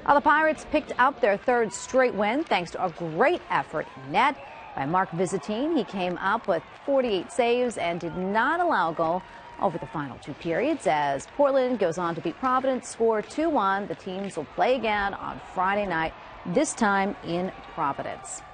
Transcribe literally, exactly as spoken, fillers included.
Well, the Pirates picked up their third straight win thanks to a great effort in net by Mark Visitine. He came up with forty-eight saves and did not allow a goal over the final two periods. As Portland goes on to beat Providence, score two one. The teams will play again on Friday night, this time in Providence.